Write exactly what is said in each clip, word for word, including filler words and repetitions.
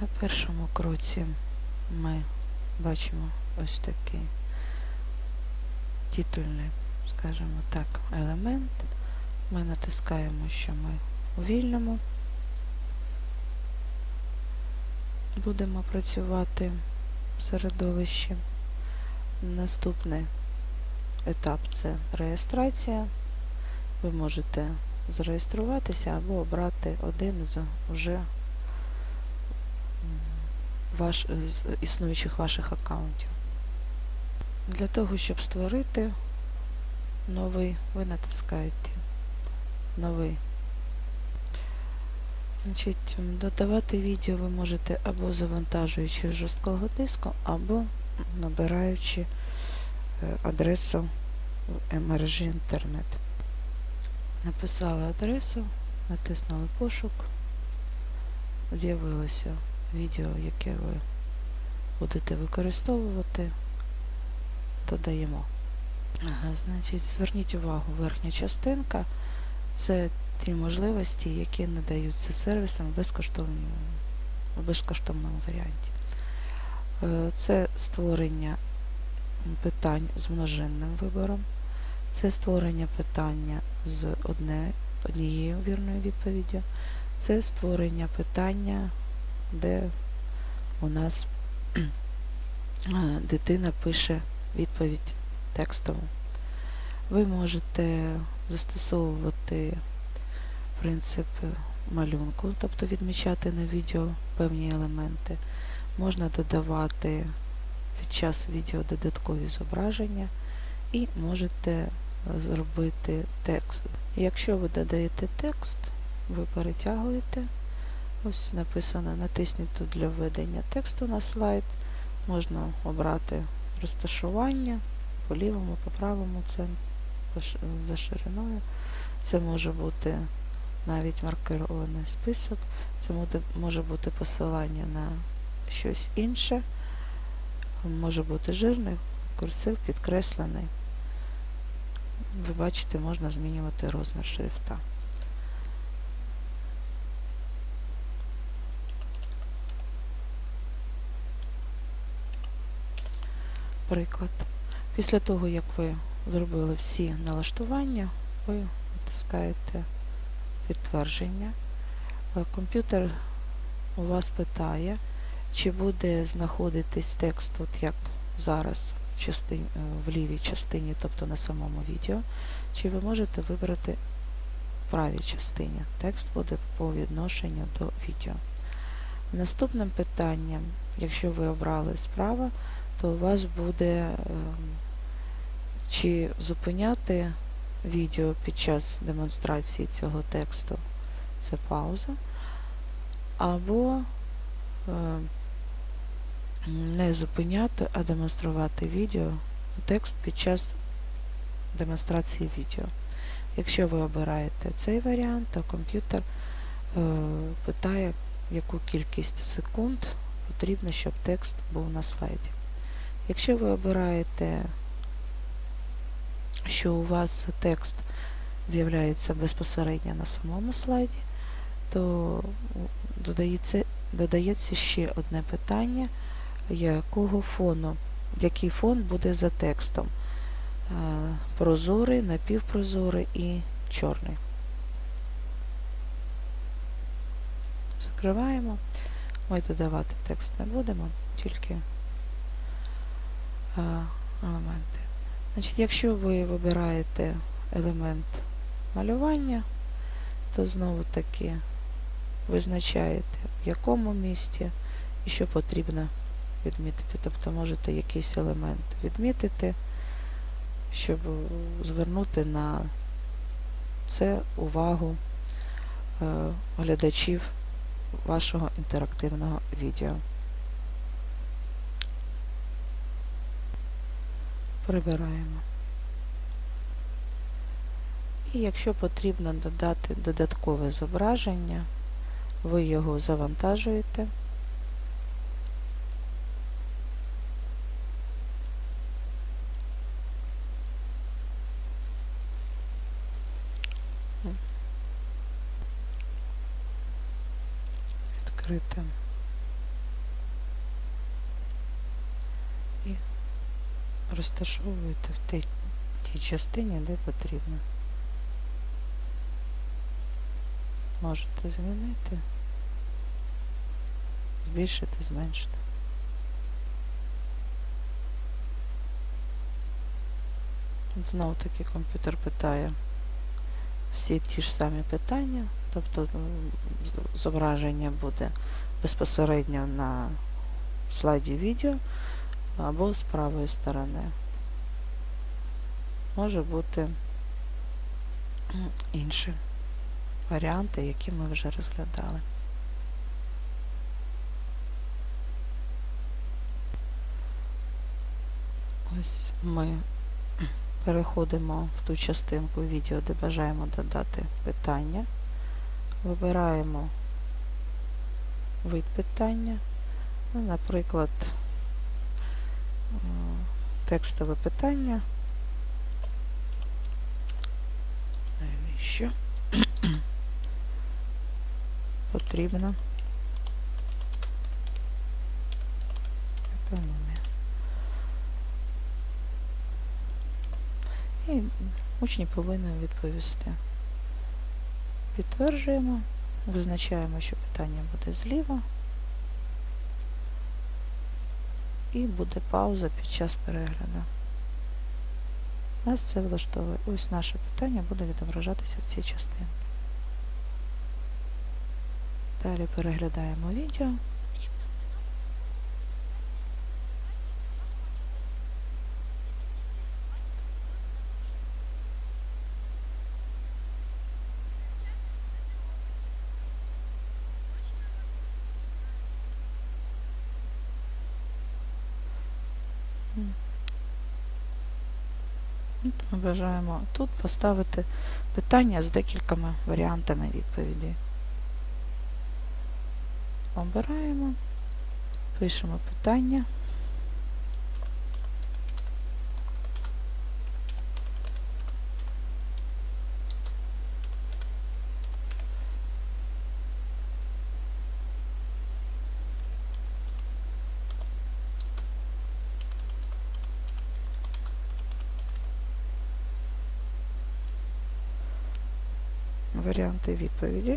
На першому кроці ми бачимо ось такий титульний, скажімо так, елемент. Ми натискаємо, що ми у вільному будемо працювати в середовищі. Наступний етап – це реєстрація. Ви можете зареєструватися або обрати один з уже ваш, з існуючих ваших аккаунтів. Для того, щоб створити новий, ви натискаєте новий. Значить, додавати відео ви можете або завантажуючи з жорсткого диску, або набираючи адресу в мережі інтернет. Написали адресу, натиснули пошук, з'явилося відео, яке ви будете використовувати, додаємо. Ага, значить, зверніть увагу, верхня частинка – це ті можливості, які надаються сервісам в безкоштовному, в безкоштовному варіанті. Це створення питань з множинним вибором, це створення питання з одне, однією вірною відповіддю, це створення питання, де у нас дитина пише відповідь текстову. Ви можете застосовувати принцип малюнку, тобто відмічати на відео певні елементи. Можна додавати під час відео додаткові зображення і можете зробити текст. Якщо ви додаєте текст, ви перетягуєте. Ось написано, натисніть тут для введення тексту на слайд. Можна обрати розташування по лівому, по правому, це за шириною. Це може бути навіть маркерований список, це може бути посилання на щось інше, може бути жирний, курсив, підкреслений. Ви бачите, можна змінювати розмір шрифта. Приклад. Після того, як ви зробили всі налаштування, ви натискаєте підтвердження. Комп'ютер у вас питає, чи буде знаходитись текст, от як зараз в, частині, в лівій частині, тобто на самому відео, чи ви можете вибрати в правій частині. Текст буде по відношенню до відео. Наступним питанням, якщо ви обрали справа, то у вас буде, чи зупиняти відео під час демонстрації цього тексту, це пауза, або не зупиняти, а демонструвати відео, текст під час демонстрації відео. Якщо ви обираєте цей варіант, то комп'ютер питає, яку кількість секунд потрібно, щоб текст був на слайді. Якщо ви обираєте, що у вас текст з'являється безпосередньо на самому слайді, то додається, додається ще одне питання, якого фону, який фон буде за текстом. Прозорий, напівпрозорий і чорний. Закриваємо. Ми додавати текст не будемо, тільки елементи. Значить, якщо ви вибираєте елемент малювання, то знову таки визначаєте, в якому місці і що потрібно відмітити. Тобто можете якийсь елемент відмітити, щоб звернути на це увагу глядачів вашого інтерактивного відео. Прибираємо. І якщо потрібно додати додаткове зображення, ви його завантажуєте. Відкрити і розташовуєте в тій, тій частині, де потрібно. Можете змінити, збільшити, зменшити. Знову таки комп'ютер питає всі ті ж самі питання, тобто зображення буде безпосередньо на слайді відео або з правої сторони. Може бути інші варіанти, які ми вже розглядали. Ось ми переходимо в ту частинку відео, де бажаємо додати питання. Вибираємо вид питання. Ну, наприклад, текстове питання. Навіщо потрібно економія? І учні повинні відповісти. Підтверджуємо, визначаємо, що питання буде зліва, і буде пауза під час перегляду. Нас це влаштовує. Ось наше питання буде відображатися в цій частині. Далі переглядаємо відео. Ми бажаємо тут поставити питання з декількома варіантами відповіді. Обираємо, пишемо питання. Варіанти відповіді.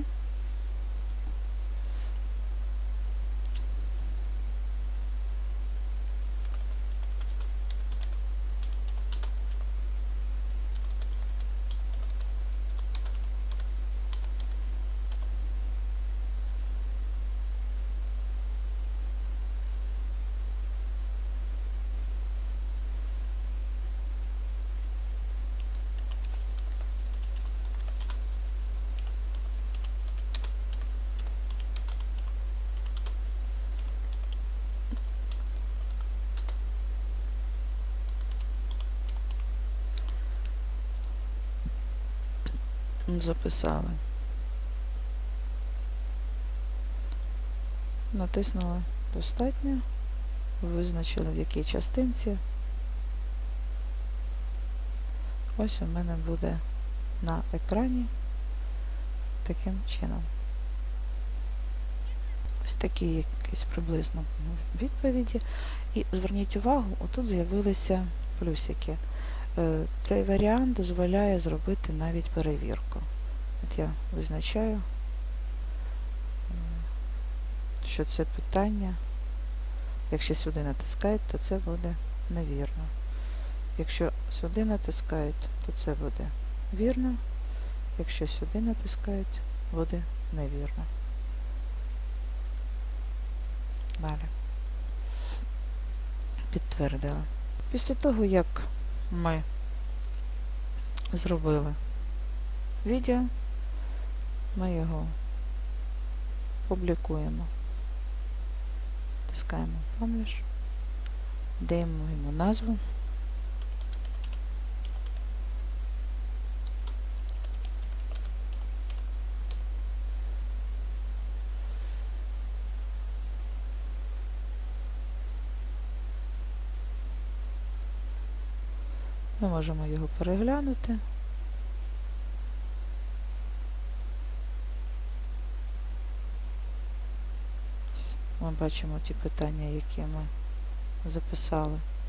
Записали. Натиснули достатньо, визначили, в якій частинці. Ось у мене буде на екрані таким чином. Ось такі якісь приблизно відповіді. І зверніть увагу, отут з'явилися плюсики. Цей варіант дозволяє зробити навіть перевірку. От я визначаю, що це питання. Якщо сюди натискають, то це буде невірно. Якщо сюди натискають, то це буде вірно. Якщо сюди натискають, буде невірно. Далі. Підтвердила. Після того, як ми зробили відео, ми його публікуємо. Тискаємо Publish, даємо йому назву. Ми можемо його переглянути. Ми бачимо ті питання, які ми записали.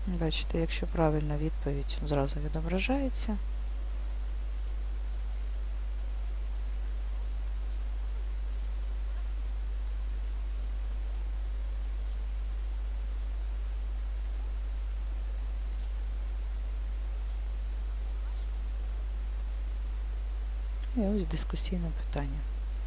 Бачите, якщо правильна відповідь зразу відображається. І ось дискусійне питання.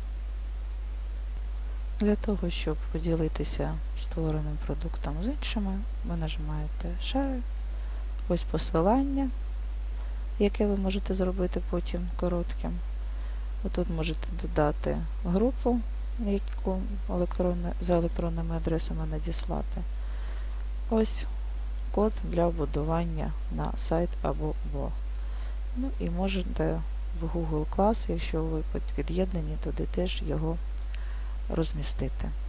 Для того, щоб поділитися створеним продуктом з іншими, ви нажимаєте Share, ось посилання, яке ви можете зробити потім коротким. Ви тут можете додати групу, яку електронне, за електронними адресами надіслати. Ось код для вбудування на сайт або блог. Ну і можете в Google Class, якщо ви під'єднані, туди теж його розмістити.